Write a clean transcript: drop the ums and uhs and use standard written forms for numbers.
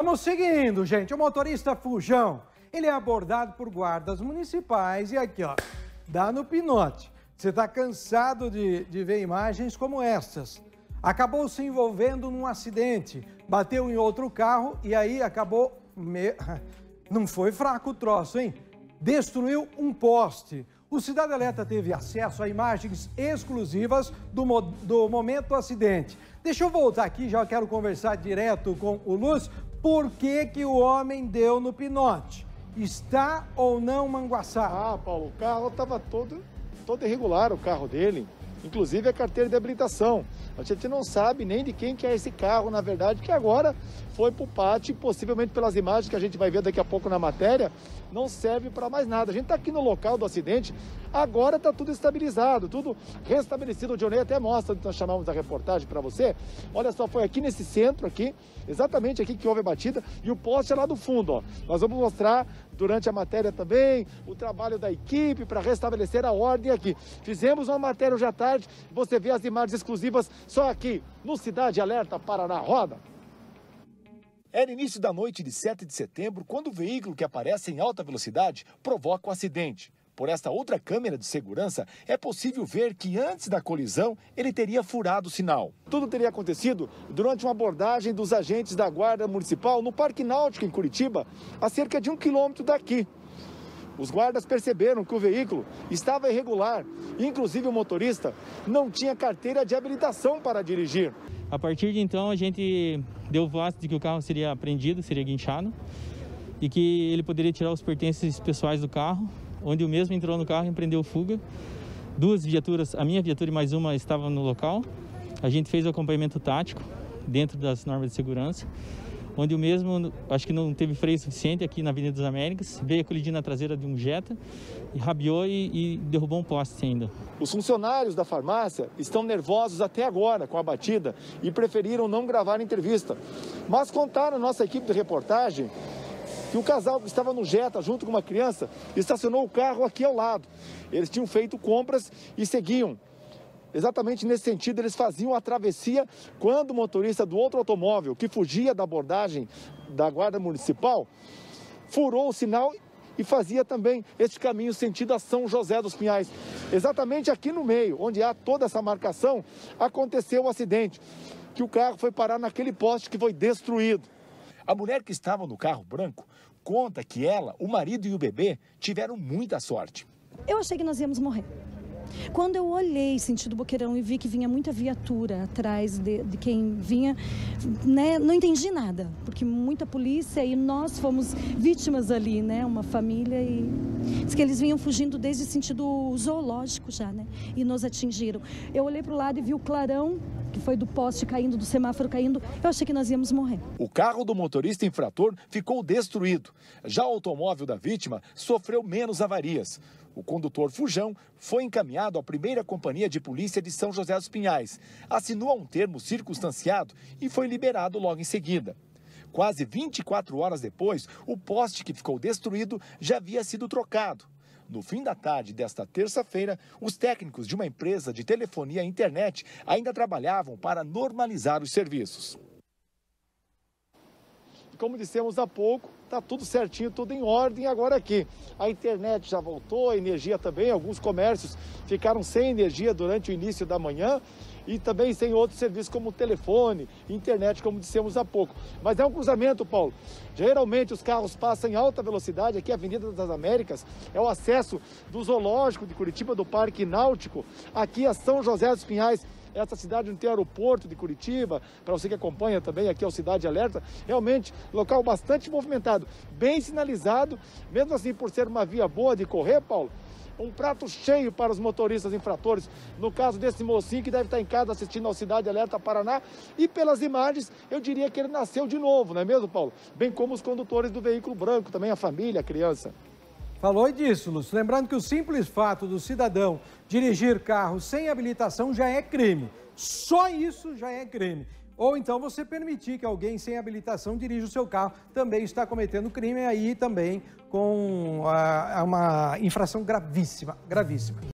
Vamos seguindo, gente. O motorista Fujão, ele é abordado por guardas municipais e aqui, ó, dá no pinote. Você está cansado de ver imagens como essas. Acabou se envolvendo num acidente, bateu em outro carro e aí acabou... Não foi fraco o troço, hein? Destruiu um poste. O Cidade Alerta teve acesso a imagens exclusivas do momento do acidente. Deixa eu voltar aqui, já quero conversar direto com o Luz. Por que o homem deu no pinote? Está ou não manguaçado? Ah, Paulo, o carro estava todo irregular, o carro dele. Inclusive a carteira de habilitação. A gente não sabe nem de quem que é esse carro, na verdade, que agora foi para o pátio, possivelmente pelas imagens que a gente vai ver daqui a pouco na matéria, não serve para mais nada. A gente está aqui no local do acidente, agora está tudo estabilizado, tudo restabelecido. O Dionei até mostra, nós chamamos a reportagem para você. Olha só, foi aqui nesse centro, aqui, exatamente aqui que houve a batida, e o poste é lá do fundo, ó. Nós vamos mostrar durante a matéria também o trabalho da equipe para restabelecer a ordem aqui. Fizemos uma matéria hoje à tarde, você vê as imagens exclusivas só aqui no Cidade Alerta Paraná. Roda. Era início da noite de 7 de setembro, quando o veículo que aparece em alta velocidade provoca o acidente. Por esta outra câmera de segurança, é possível ver que antes da colisão, ele teria furado o sinal. Tudo teria acontecido durante uma abordagem dos agentes da Guarda Municipal no Parque Náutico, em Curitiba, a cerca de 1 quilômetro daqui. Os guardas perceberam que o veículo estava irregular, inclusive o motorista não tinha carteira de habilitação para dirigir. A partir de então, a gente deu voz de que o carro seria apreendido, seria guinchado, e que ele poderia tirar os pertences pessoais do carro, onde o mesmo entrou no carro e empreendeu fuga. 2 viaturas, a minha viatura e mais uma, estavam no local. A gente fez o acompanhamento tático dentro das normas de segurança, onde o mesmo, acho que não teve freio suficiente aqui na Avenida das Américas, veio colidir na traseira de um Jetta e rabiou e derrubou um poste ainda. Os funcionários da farmácia estão nervosos até agora com a batida e preferiram não gravar a entrevista. Mas contaram à nossa equipe de reportagem que o casal que estava no Jetta junto com uma criança estacionou o carro aqui ao lado. Eles tinham feito compras e seguiam. Exatamente nesse sentido, eles faziam a travessia quando o motorista do outro automóvel, que fugia da abordagem da Guarda Municipal, furou o sinal e fazia também este caminho sentido a São José dos Pinhais. Exatamente aqui no meio, onde há toda essa marcação, aconteceu o acidente, que o carro foi parar naquele poste que foi destruído. A mulher que estava no carro branco conta que ela, o marido e o bebê tiveram muita sorte. Eu achei que nós íamos morrer. Quando eu olhei sentido Boqueirão e vi que vinha muita viatura atrás de quem vinha, né, não entendi nada, porque muita polícia e nós fomos vítimas ali, né, uma família, e diz que eles vinham fugindo desde o sentido zoológico já, né, e nos atingiram. Eu olhei para o lado e vi o clarão, que foi do poste caindo, do semáforo caindo, eu achei que nós íamos morrer. O carro do motorista infrator ficou destruído. Já o automóvel da vítima sofreu menos avarias. O condutor Fujão foi encaminhado à primeira companhia de polícia de São José dos Pinhais, assinou um termo circunstanciado e foi liberado logo em seguida. Quase 24 horas depois, o poste que ficou destruído já havia sido trocado. No fim da tarde desta terça-feira, os técnicos de uma empresa de telefonia e internet ainda trabalhavam para normalizar os serviços. Como dissemos há pouco, está tudo certinho, tudo em ordem agora aqui. A internet já voltou, a energia também, alguns comércios ficaram sem energia durante o início da manhã e também sem outros serviços como telefone, internet, como dissemos há pouco. Mas é um cruzamento, Paulo. Geralmente os carros passam em alta velocidade, aqui a Avenida das Américas, é o acesso do Zoológico de Curitiba, do Parque Náutico, aqui a São José dos Pinhais. Essa cidade não tem aeroporto de Curitiba, para você que acompanha também aqui ao Cidade Alerta, realmente local bastante movimentado, bem sinalizado, mesmo assim por ser uma via boa de correr, Paulo, um prato cheio para os motoristas infratores, no caso desse mocinho que deve estar em casa assistindo ao Cidade Alerta Paraná, e pelas imagens eu diria que ele nasceu de novo, não é mesmo, Paulo? Bem como os condutores do veículo branco, também a família, a criança. Falou disso, Lúcio. Lembrando que o simples fato do cidadão dirigir carro sem habilitação já é crime. Só isso já é crime. Ou então você permitir que alguém sem habilitação dirija o seu carro também está cometendo crime, aí também com uma infração gravíssima, gravíssima.